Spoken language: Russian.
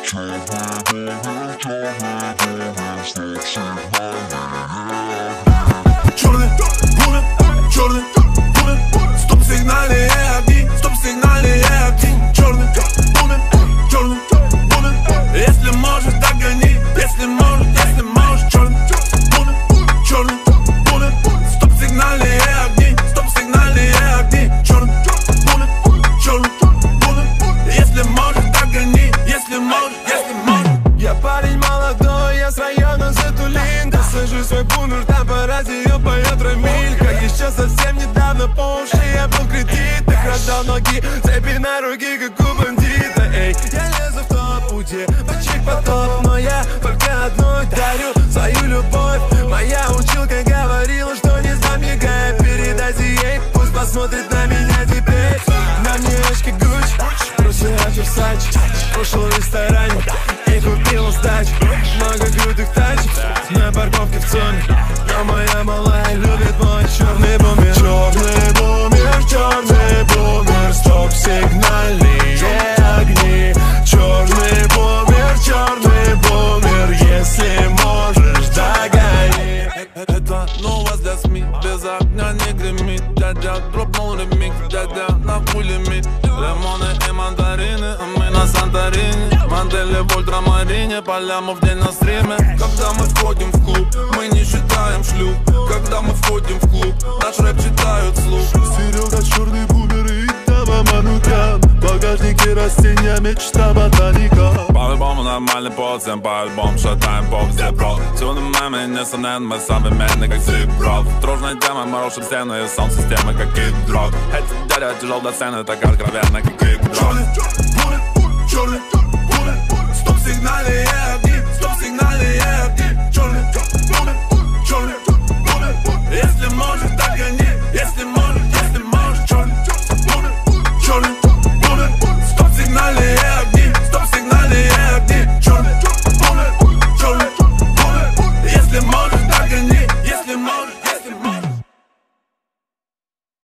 Черный бумер, черный бумер, стоп-сигнальные огни, стоп-сигнальные огни. Черный бумер, черный бумер, если можешь, догони, если можешь, если можешь. Черный бумер, стоп-сигнальные огни, стоп-сигнальные огни. Черный бумер, если можешь, догони, если можешь, если можешь. Я парень молодой, я с района Затулинка. Слышу свой бумер, там по радио поет Рамилька. Еще совсем недавно по уши я был в кредитах, раздал ноги, цепи на руки, как у бандита. Эй, я лезу в топ, девочек потоп, но я только одной дарю свою любовь. Моя училка говорила, что не сдам ЕГЭ. Передайте ей, пусть посмотрит на меня теперь. На мне очки Gucci, трусы от Versace. Кушал в ресторане и купил сдачу. Много крутых тачек на парковке в ЦУМе, но моя малая любит мой черный бумер. Черный бумер, черный бумер, стоп-сигнальные огни. Черный бумер, если можешь, догони. Это новость для СМИ, без огня не гремит. Дядя дропнул ремикс, дядя на пулемет. Лимоны и мандарины, а мы на Санторини. Модели в ультрамарине, по ляму в день на стриме. Когда мы входим в клуб, мы не считаем шлюп. Когда мы входим в клуб, наш рэп читают вслух. Серега черный бумер и Дава Манукян. В багажнике растения, мечта ботаника. По-любому нормальный пол, всем по-любому шатаем поп зебро. Всюду мемы, несомненно, мы современны, как Зибров. Тружная тема, мы рушим стены и саунд-системы, как Кид-Рок. Эти дядя тяжел до сцены, так откровенно, как Кид-Рок. Черный